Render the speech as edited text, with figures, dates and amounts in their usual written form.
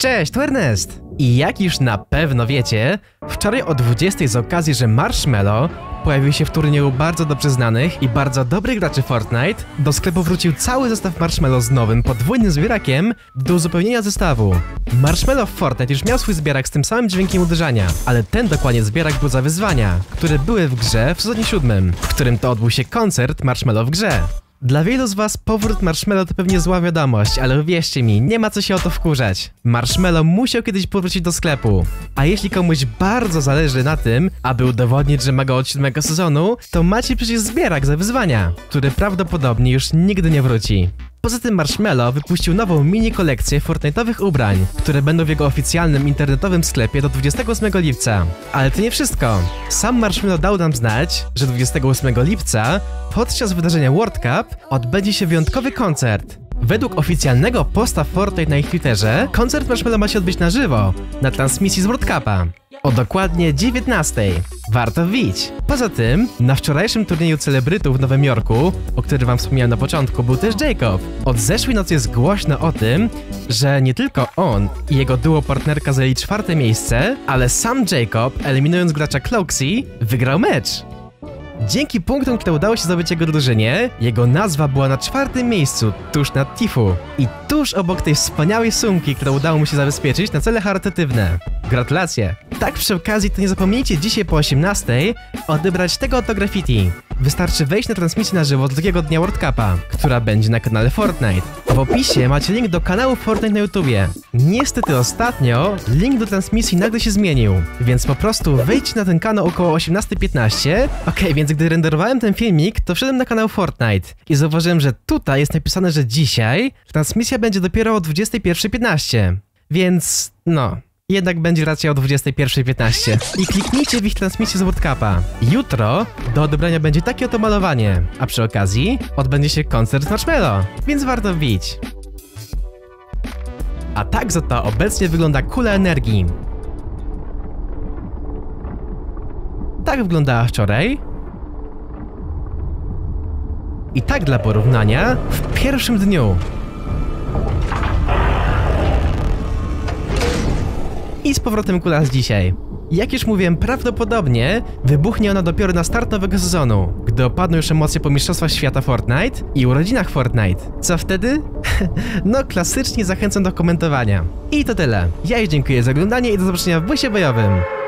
Cześć, tu Ernest! I jak już na pewno wiecie, wczoraj o 20 z okazji, że Marshmello pojawił się w turnieju bardzo dobrze znanych i bardzo dobrych graczy Fortnite, do sklepu wrócił cały zestaw Marshmello z nowym, podwójnym zbierakiem do uzupełnienia zestawu. Marshmello w Fortnite już miał swój zbierak z tym samym dźwiękiem uderzania, ale ten dokładnie zbierak był za wyzwania, które były w grze w sezonie 7, w którym to odbył się koncert Marshmello w grze. Dla wielu z was powrót Marshmello to pewnie zła wiadomość, ale wierzcie mi, nie ma co się o to wkurzać. Marshmello musiał kiedyś powrócić do sklepu. A jeśli komuś bardzo zależy na tym, aby udowodnić, że ma go od 7 sezonu, to macie przecież zbierak za wyzwania, który prawdopodobnie już nigdy nie wróci. Poza tym Marshmello wypuścił nową mini kolekcję Fortnite'owych ubrań, które będą w jego oficjalnym internetowym sklepie do 28 lipca. Ale to nie wszystko. Sam Marshmello dał nam znać, że 28 lipca podczas wydarzenia World Cup odbędzie się wyjątkowy koncert. Według oficjalnego posta Fortnite na ich Twitterze, koncert Marshmello ma się odbyć na żywo, na transmisji z World Cupa. O dokładnie 19:00. Warto wbić. Poza tym, na wczorajszym turnieju celebrytów w Nowym Jorku, o którym wam wspomniałem na początku, był też Jacob. Od zeszłej nocy jest głośno o tym, że nie tylko on i jego duo partnerka zajęli 4. miejsce, ale sam Jacob, eliminując gracza Cloaksy, wygrał mecz. Dzięki punktom, które udało się zdobyć jego drużynie, jego nazwa była na 4. miejscu, tuż nad Tifu. I tuż obok tej wspaniałej sumki, którą udało mu się zabezpieczyć na cele charytatywne. Gratulacje! Tak przy okazji, to nie zapomnijcie dzisiaj po 18:00 odebrać tego oto graffiti. Wystarczy wejść na transmisję na żywo do drugiego dnia World Cupa, która będzie na kanale Fortnite. W opisie macie link do kanału Fortnite na YouTubie. Niestety ostatnio link do transmisji nagle się zmienił, więc po prostu wejdźcie na ten kanał około 18:15. Okej, więc gdy renderowałem ten filmik, to wszedłem na kanał Fortnite i zauważyłem, że tutaj jest napisane, że dzisiaj transmisja będzie dopiero o 21:15. Więc no, jednak będzie raczej o 21:15. I kliknijcie w ich transmisję z World Cupa. Jutro do odebrania będzie takie oto malowanie, a przy okazji odbędzie się koncert Marshmello, więc warto wbić. A tak za to obecnie wygląda kula energii. Tak wyglądała wczoraj. I tak dla porównania w pierwszym dniu. I z powrotem kula z dzisiaj. Jak już mówiłem, prawdopodobnie wybuchnie ona dopiero na start nowego sezonu, gdy opadną już emocje po mistrzostwach świata Fortnite i urodzinach Fortnite. Co wtedy? No klasycznie zachęcam do komentowania. I to tyle. Ja już dziękuję za oglądanie i do zobaczenia w busie bojowym.